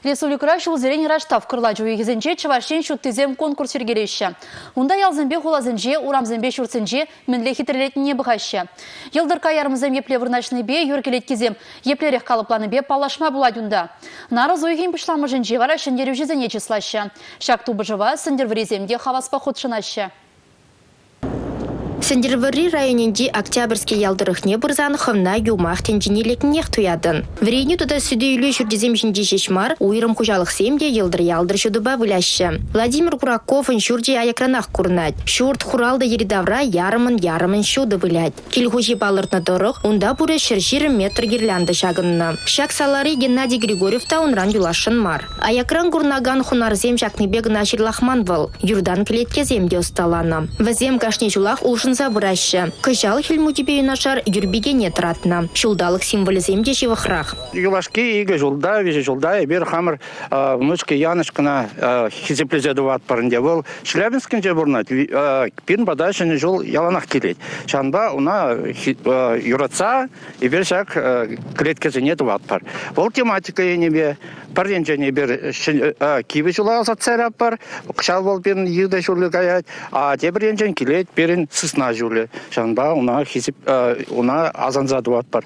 Республикара шулзерен раштав кырла жуй кезенче чавашен шуттизем конкурс сергелеші. Унда ялзымбе хулазынже, урамзымбе шурцынже мінле хитрелетіне бұғашы. Елдір каярымызым епле вырнашны бе, юркелет кезем еплерек қалыпланы бе палашма буладюнда. Нары зойхин пышламы жынже вара шындеру жезіне числашы. Шак тубы жыва сындер вреземде хаваспа худшынашы. Сендервари районенде Октябрьский ялдырыхне бұрзаны хымна юмақ тенжінелекнех туядын. Врейні туда сүдейлі жүрдезем жінде шешмар, уйрым құжалық семде елдір ялдыр шудыба бүляшы. Владимир Кураковын жүрде аякранақ күрнат. Шурт хуралды еридавра ярымын шуды бүлят. Келхужи балыртны дұрық, онда бұры шырширы метр гирлянды шагынна. Шак салары Геннадий Григорьев та онран юлашын мар. Аякран күрнаган хунарзем шакныбегін ашырлахман был. Юрдан келетке земде ұсталаны. Візем кашне жулақ улшын забырашы. Кыжал хилмутибе нашар юрбиге не тратна. Шулдалық символиземде живахрах. Юлашки иге жулда, веже жулда, и бер хамыр внучка Янышкана хизеплезедуват парынде был. Челябинскинде бурнат. Пин бадашыны жул яланах келет. Шанба уна юраца и бер шак клеткезене дуват пар. Вол тематика енебе. Паренжене бер киве жула зацерап пар. Кшал бол бен юда жулы гаят. А те паренжен келет берин сысна жулы. Шанба уна азанза дуват пар.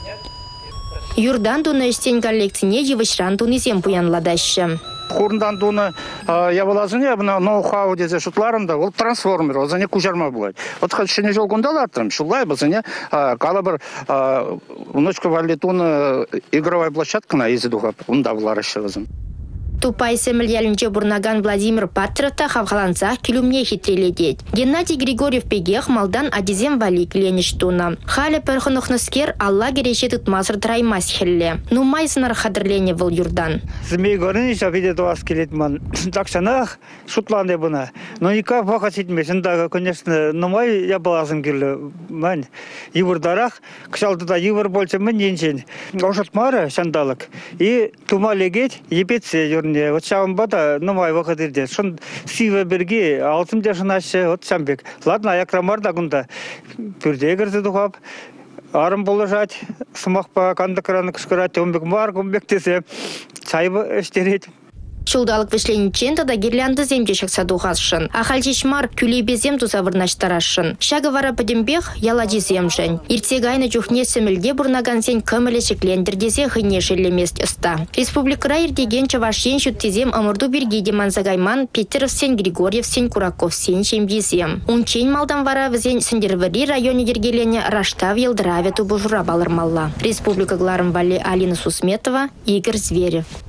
Юрдан дуны істен коллекцине евышран дуны зем буянладашы. Хурндан дуны ябалазыне ноу-хау дезе шутларында ол трансформер, ол зане кужарма болады. Вот шыне жол гундаларттырым, шулай бізіне калабыр внучка валетуны игровая площадка на езидуға унда вларышы бізім. Тупай семельялінче бурнаган Владимир Патровта хавхаланцах килумне хитреледет. Геннадий Григорьев пегех малдан адизем валик ленештуна. Хале перхонухныскер Алла кереше тутмазыр траймас хелле. Ну майсынар хадырлене выл юрдан. Змей горын иша видет вас келетман. Такшанах шутланды буна. Но никак фаха сетмешін дага, конечно, нумай я балазым келі. Мань, юрдарах, кшалтыда юр больше мен еншен. Ошатмары шандалык. И тума легет, епетсе юр. Вот шамбада, нумай вахадырде. Шон сива берге, алтын жашынашы, вот шамбек. Ладно, аякрамар дагында. Пүрде егірді дұғап. Арым болажат, сымақпа, кандықыраны кышқырат, өмбек бар, өмбек десе. Чайбы өштерет. Шулдалық вишленичен тада гирлянды земде шакса духасшын. Ахал жешмар күлейбе зем туза вырнаштарашын. Шага вара падембех ялади земжын. Иртегайны чухне сімілде бурнаган сен көмілі шеклендірдезе хыне шелемест ұста. Республикара ирдеген чавашен шуттезем амырду бірге деманзагайман Петеров сен Григорьев сен Кураков сен шембезем. Унчен малдан вара візен сендервари районе ергелене раштав елдыраве тубу жура балырмалла. Республика Гларым Вали Алина Сусметова, Игорь Зверев.